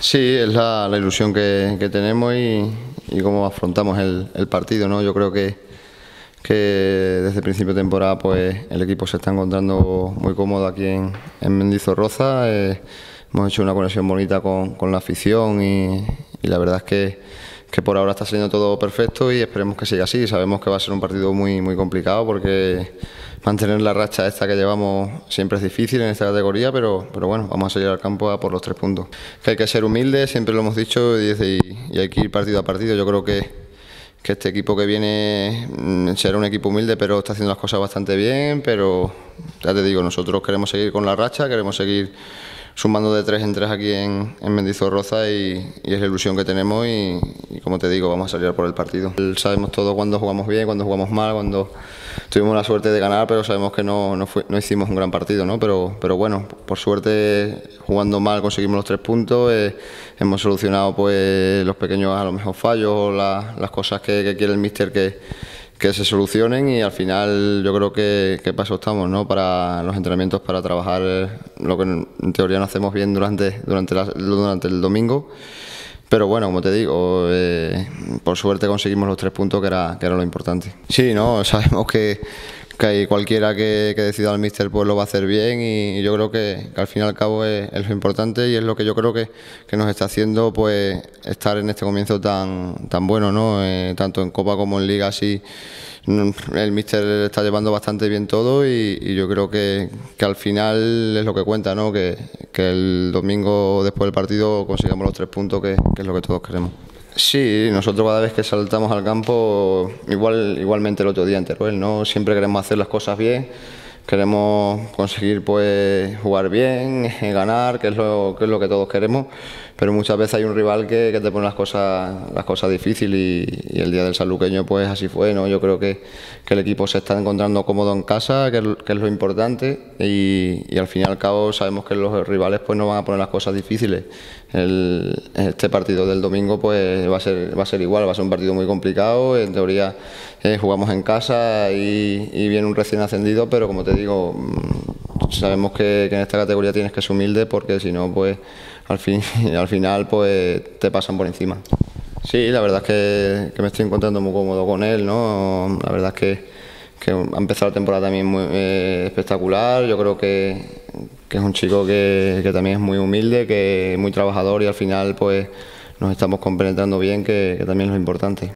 Sí, es la ilusión que tenemos y cómo afrontamos el partido, ¿no? Yo creo que desde el principio de temporada pues el equipo se está encontrando muy cómodo aquí en Mendizorroza. Hemos hecho una conexión bonita con la afición y la verdad es que por ahora está saliendo todo perfecto y esperemos que siga así. Sabemos que va a ser un partido muy complicado porque mantener la racha esta que llevamos siempre es difícil en esta categoría, pero bueno, vamos a salir al campo a por los 3 puntos. Que hay que ser humildes, siempre lo hemos dicho y hay que ir partido a partido. Yo creo que este equipo que viene será un equipo humilde, pero está haciendo las cosas bastante bien. Pero ya te digo, nosotros queremos seguir con la racha, queremos seguir sumando de 3 en 3 aquí en Mendizorroza y es la ilusión que tenemos y como te digo, vamos a salir por el partido. Sabemos todo cuando jugamos bien, cuando jugamos mal, cuando tuvimos la suerte de ganar, pero sabemos que no hicimos un gran partido, ¿no? Pero bueno, por suerte, jugando mal conseguimos los 3 puntos, hemos solucionado pues los pequeños a lo mejor fallos o las cosas que quiere el míster que se solucionen y al final yo creo que para eso estamos, ¿no? Para los entrenamientos, para trabajar lo que en teoría no hacemos bien durante el domingo. Pero bueno, como te digo, por suerte conseguimos los 3 puntos que era lo importante. Sí, ¿no? Sabemos que hay cualquiera que decida al míster pues lo va a hacer bien y yo creo que al fin y al cabo es lo importante y es lo que yo creo que nos está haciendo pues estar en este comienzo tan bueno, ¿no? Tanto en Copa como en Liga, así el míster está llevando bastante bien todo y yo creo que al final es lo que cuenta, ¿no? Que el domingo después del partido consigamos los 3 puntos, que es lo que todos queremos. Sí, nosotros cada vez que saltamos al campo, igualmente el otro día en Teruel, ¿no? Siempre queremos hacer las cosas bien, queremos conseguir pues jugar bien, ganar, que es lo que todos queremos, pero muchas veces hay un rival que te pone las cosas difíciles y el día del sanluqueño pues así fue, ¿no? Yo creo que el equipo se está encontrando cómodo en casa, que es lo importante y al fin y al cabo sabemos que los rivales pues no van a poner las cosas difíciles. Este partido del domingo pues va a ser igual, va a ser un partido muy complicado. En teoría jugamos en casa y viene un recién ascendido, pero como te digo, sabemos que en esta categoría tienes que ser humilde porque si no pues al final pues te pasan por encima. Sí, la verdad es que me estoy encontrando muy cómodo con él, ¿no? La verdad es que ha empezado la temporada también muy espectacular. Yo creo que es un chico que también es muy humilde, que es muy trabajador y al final pues nos estamos compenetrando bien, que también es lo importante.